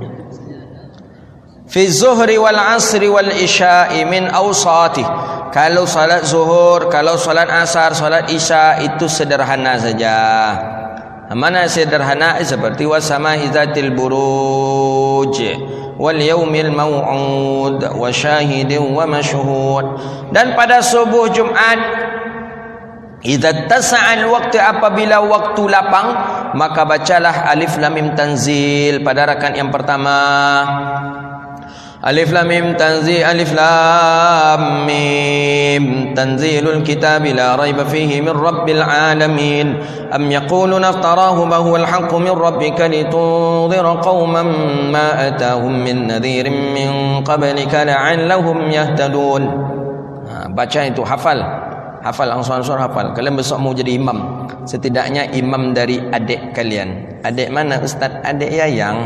Fi zuhri wal asri wal isya'i min awsati. Kalau salat zuhur, kalau salat asar, salat isya itu sederhana saja. Mana sederhana? Seperti wasama'i zatil buruj wal yaumil mau'ud wa syahidin wa mashhud. Dan pada subuh Jumat, idza tasa'al waktu, apabila waktu lapang, maka bacalah alif lam mim tanzil pada rakaat yang pertama. Alif lam mim tanzil, alif lam mim tanzilul kitab la raiba fihi min rabbil alamin. Am yaquluna iftarahu ma huwa al-haqqu min rabbika litunzira qauman ma atahum min nadhirin min qablika la'allahum yahtadun. Ha, baca itu, hafal. Hafal ansur-ansur hafal. Kalian besok mau jadi imam, setidaknya imam dari adik kalian. Adik mana Ustaz? Adik Yayang.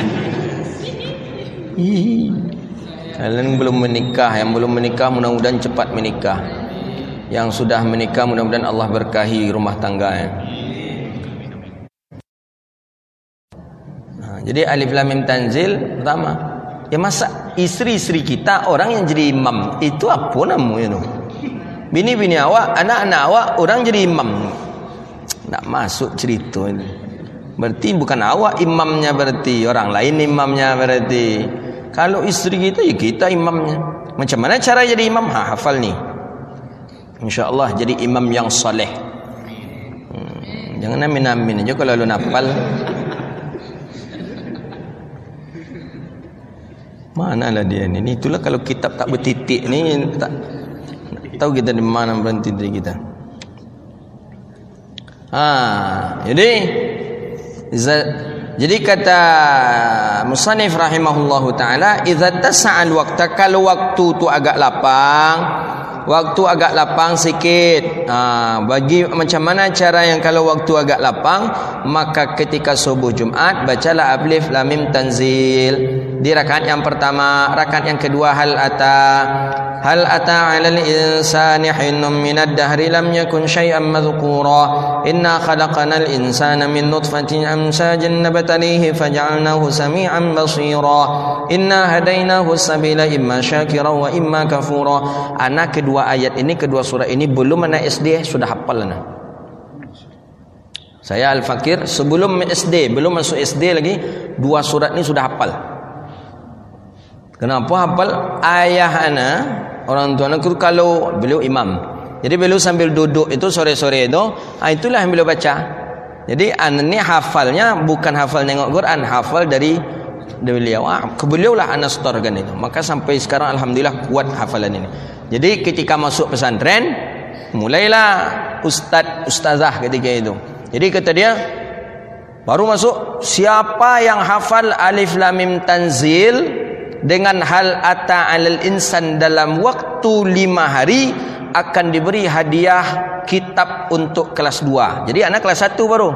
Kalian belum menikah. Yang belum menikah mudah-mudahan cepat menikah. Yang sudah menikah mudah-mudahan Allah berkahi rumah tangga ya. Nah, jadi alif lam mim tanzil pertama. Ya masa isteri-isteri kita orang yang jadi imam itu apa namanya itu? Bini-bini awak, anak-anak awak orang jadi imam. Tak masuk cerita ini. Berarti bukan awak imamnya, berarti orang lain imamnya berarti. Kalau isteri kita, ya kita imamnya. Macam mana cara jadi imam? Ha, hafal ni. InsyaAllah jadi imam yang soleh. Hmm, jangan amin-amin aja kalau lu nafal. Manalah dia ni. Itulah kalau kitab tak bertitik ni, tak tahu kita di mana berhenti dari kita. Ha, jadi jadi kata musannif rahimahullahu taala, idza tasa'al waqta, kalau waktu tu agak lapang, waktu agak lapang sikit. Ha, bagi macam mana cara yang kalau waktu agak lapang, maka ketika subuh Jumat bacalah alif lam mim tanzil di rakaat yang pertama. Rakaat yang kedua hal ata hal ata 'alal insani hinum minad dahri lam yakun syai'an madhkura inna khalaqnal insana min nutfatin amsajin nabtalihi faj'alnahu sami'an basira inna hadainahu sabila imma syakiran wa imma kafura. Anak kedua ayat ini, kedua surah ini belum anak S D sudah hafal anak. Saya Al-Fakir sebelum S D, belum masuk S D lagi, dua surat ini sudah hafal. Kenapa hafal? Ayah anak, orang tua anak kalau beliau imam. Jadi beliau sambil duduk itu sore-sore itu, ah, itulah yang beliau baca. Jadi ana ni hafalnya bukan hafal nengok Quran, hafal dari beliau. Ah, ke beliau lah ana setorkan itu. Maka sampai sekarang alhamdulillah kuat hafalan ini. Jadi ketika masuk pesantren, mulailah ustaz ustazah ketika itu. Jadi kata dia, baru masuk, siapa yang hafal Alif Lam Mim Tanzil dengan hal ata 'alal insan dalam waktu lima hari akan diberi hadiah kitab untuk kelas dua. Jadi anak kelas satu baru.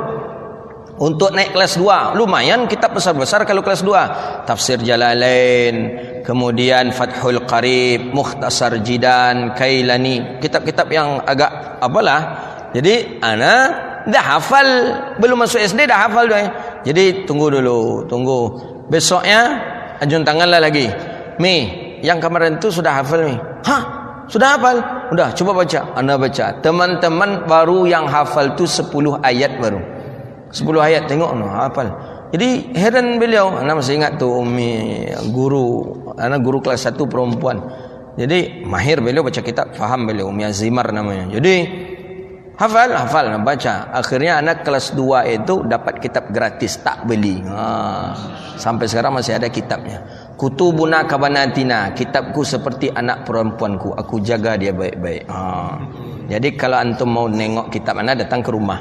Untuk naik kelas dua, lumayan kitab besar-besar kalau kelas dua. Tafsir Jalalain, kemudian Fathul Qarib, Mukhtasar Jidan, Kailani, kitab-kitab yang agak apalah. Jadi anak dah hafal, belum masuk S D dah hafal dah. Jadi tunggu dulu, tunggu. Besoknya ajun tanganlah lagi. Mi, yang kemarin tu sudah hafal mi. Hah? Sudah hafal? Udah, coba baca. Anda baca. Teman-teman baru yang hafal tu sepuluh ayat baru. sepuluh ayat tengok no, hafal. Jadi heran beliau, anda masih ingat tu umi guru, anak guru kelas satu perempuan. Jadi mahir beliau baca kitab, faham beliau, Umi Azimar namanya. Jadi hafal, hafal, baca. Akhirnya anak kelas dua itu dapat kitab gratis, tak beli. Ha, sampai sekarang masih ada kitabnya. Kutubuna kabanatina, kitabku seperti anak perempuanku, aku jaga dia baik-baik. Ha. Jadi kalau antum mau nengok kitab anda, datang ke rumah.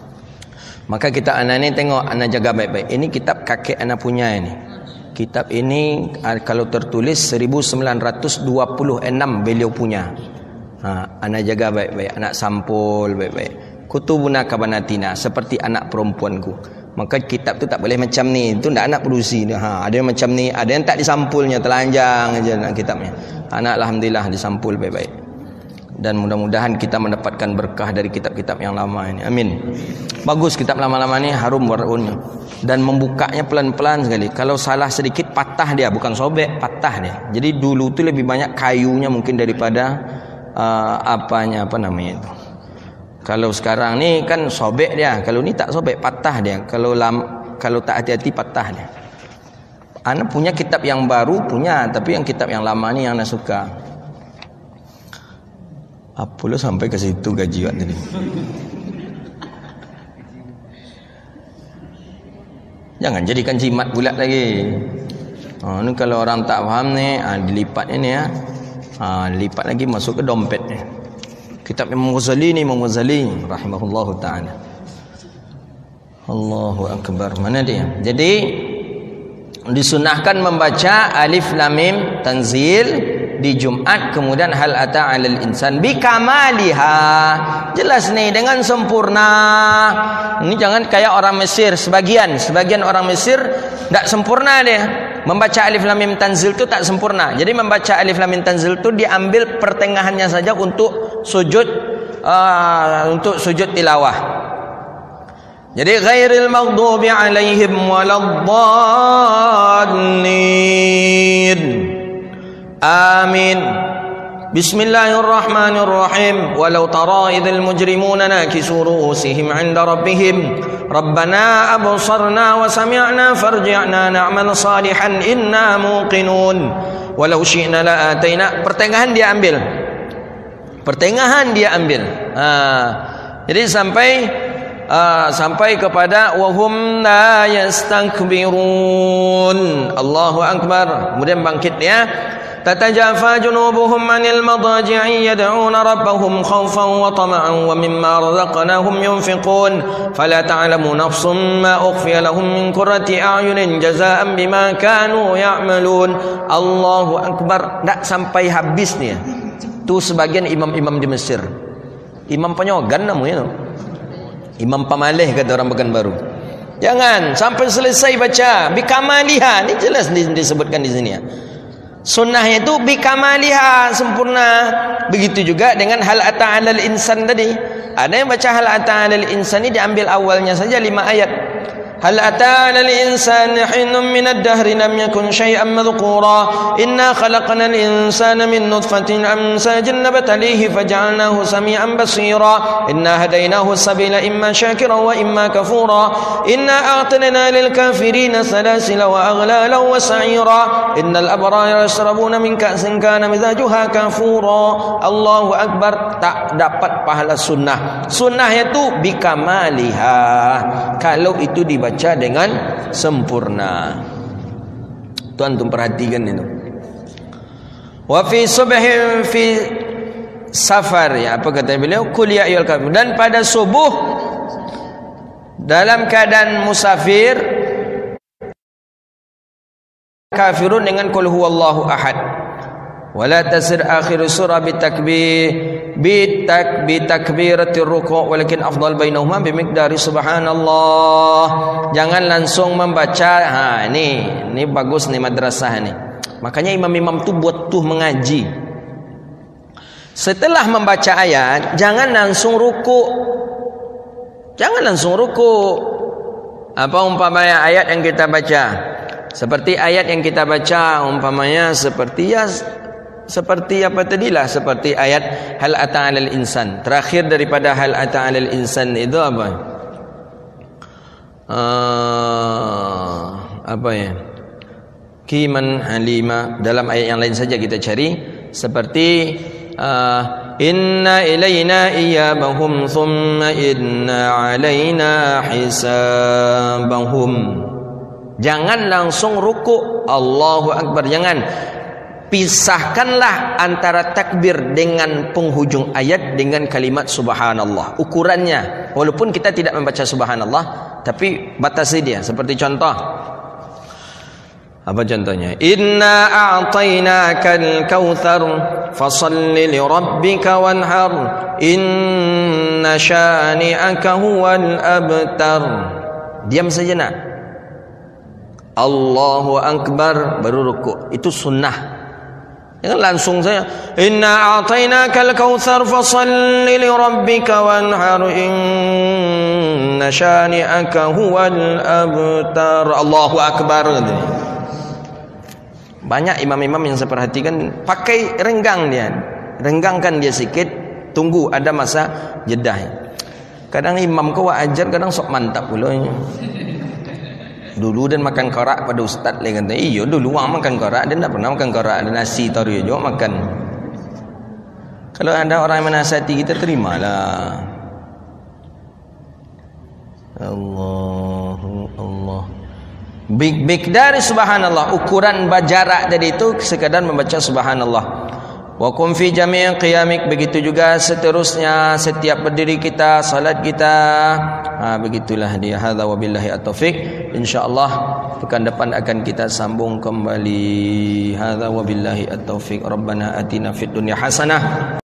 Maka kita anak ni tengok, anak jaga baik-baik. Ini kitab kakek anak punya ini. Kitab ini kalau tertulis seribu sembilan ratus dua puluh enam beliau punya. Ha, anak jaga baik-baik, anak sampul baik-baik. Kutubuna kabanatina, seperti anak perempuanku. Maka kitab tu tak boleh macam ni. Itu tak anak produksi. Ha, ada yang macam ni, ada yang tak disampulnya, telanjang aja nak kitabnya. Anak alhamdulillah disampul baik-baik. Dan mudah-mudahan kita mendapatkan berkah dari kitab-kitab yang lama ini. Amin. Bagus kitab lama-lama ni, harum warnanya. Dan membukanya pelan-pelan sekali. Kalau salah sedikit patah dia, bukan sobek, patah dia. Jadi dulu tu lebih banyak kayunya mungkin daripada uh, apanya apa namanya itu. Kalau sekarang ni kan sobek dia, kalau ni tak sobek, patah dia. Kalau lam, kalau tak hati-hati patah dia. Ana punya kitab yang baru punya, tapi yang kitab yang lama ni yang ana suka. Apa lo sampai ke situ gaji waktu tadi. Jangan jadikan jimat bulat lagi. Ha, ni kalau orang tak faham ni, ha, dilipat ini ya. Ha, dilipat lagi masuk ke dompet ni. Kitab Imam Ghazali ni, Imam Ghazali rahimahullahu ta'ala. Allahu akbar. Mana dia? Jadi disunahkan membaca Alif Lam Mim Tanzil di Jumat, kemudian hal ata 'alal insan bi kamaliha. Jelas nih dengan sempurna. Ini jangan kayak orang Mesir, sebagian sebagian orang Mesir tidak sempurna dia. Membaca Alif Lam Mim Tanzil itu tak sempurna. Jadi membaca Alif Lam Mim Tanzil itu diambil pertengahannya saja untuk sujud uh, untuk sujud tilawah. Jadi ghairil maghdubi alaihim waladdallin. Amin. Bismillahirrahmanirrahim. Walau tara idzal mujrimuna nakisu ru'usihim 'inda rabbihim Rabbana absarna wa sami'na farji'na na'mal salihan inna muqinun. Walau syi'na la ataina. Pertengahan dia ambil. Pertengahan dia ambil. Ha. Jadi sampai uh, sampai kepada wahum la yastakbirun. Allahu akbar. Kemudian bangkit dia. تتجافى جنوبهم عن المضاجع يدعون ربهم خوفا وطمعا ومما رزقناهم ينفقون فلا تعلم نفس ما أخفي لهم من قرة أعين جزاء بما كانوا يعملون. Allahu Akbar. Tak sampai habisnya. Tu sebagian imam-imam di Mesir. Imam penyogan namanya. Imam pemalih kata orang Pekanbaru. Jangan sampai selesai baca bikamaliha. Ini jelas disebutkan di sini ya. Sunnahnya itu bikamaliha, sempurna. Begitu juga dengan hal ata 'alal insan tadi. Ada yang baca hal ata 'alal insan ini diambil awalnya saja lima ayat. هل أتى على الإنسان حين من الدهر لم يكن شيئا مذكورا إنا خلقنا الإنسان من نطفة أمشاج نبتليه فجعلناه سميعا بصيرا إنا هديناه السبيل إما شاكرا وإما كفورا إنا أعطينا للكافرين سلاسل وأغلالا وسعيرا إن الأبرار يشربون من كأس كان مزاجها كافورا. الله أكبر. Tak dapat pahala sunnah. Sunnah itu bikamaliha, kalau itu dibaca dengan sempurna. Tuan tuan perhatikan itu. Wa fi subhi fi safar, ya, apa kata beliau? Qul ya ayyuhal kafirun. Dan pada subuh dalam keadaan musafir, kafirun dengan qul huwallahu ahad. Wala tasir akhir surah bitakbir bitak bitakbiratir ruku' walakin afdal bainahuma bimiqdari subhanallah. Jangan langsung membaca. Ha, ini ini bagus nih madrasah nih. Makanya imam-imam tu buat tuh mengaji. Setelah membaca ayat, jangan langsung ruku. Jangan langsung ruku. Apa umpamanya ayat yang kita baca? Seperti ayat yang kita baca umpamanya seperti ya seperti apa tadilah, seperti ayat hal ata 'alal insan. Terakhir daripada hal ata 'alal insan itu apa? Uh, apa ya? Kiman halima. Dalam ayat yang lain saja kita cari, seperti uh, inna ilaina iyabahum thumma inna alaina hisabahum. Jangan langsung ruku. Allahu akbar. Jangan. Pisahkanlah antara takbir dengan penghujung ayat dengan kalimat subhanallah. Ukurannya, walaupun kita tidak membaca subhanallah, tapi batasi dia. Seperti contoh, apa contohnya? Inna a'tainakal kautsar fasalli li rabbika wanhar inna syani'aka huwal abtar. Diam sejenak. Allahu akbar, baru rukuk. Itu sunnah. Jangan langsung saya inna a'tainakal kautsar fasalli li rabbika wanhar inna syani'aka huwal abtar. Allahu akbar. Banyak imam-imam yang saya perhatikan pakai renggang dia. Renggangkan dia sikit, tunggu ada masa jedah. Kadang imam kau ajar, kadang sok mantap pula. Dulu dan makan korak pada ustaz dia kata, iya dulu orang makan korak, dia tak pernah makan korak, ada nasi taruh juga makan. Kalau ada orang yang menasihati kita, terimalah. Allah Allah. Big big dari subhanallah, ukuran jarak dari itu sekadar membaca subhanallah. Wa kum fi jami' qiyamik, begitu juga seterusnya setiap berdiri kita, salat kita. Ha, begitulah dia. Hadza wabillahi at-taufiq. Insyaallah pekan depan akan kita sambung kembali. Hadza wabillahi at-taufiq. Rabbana atina fid dunya hasanah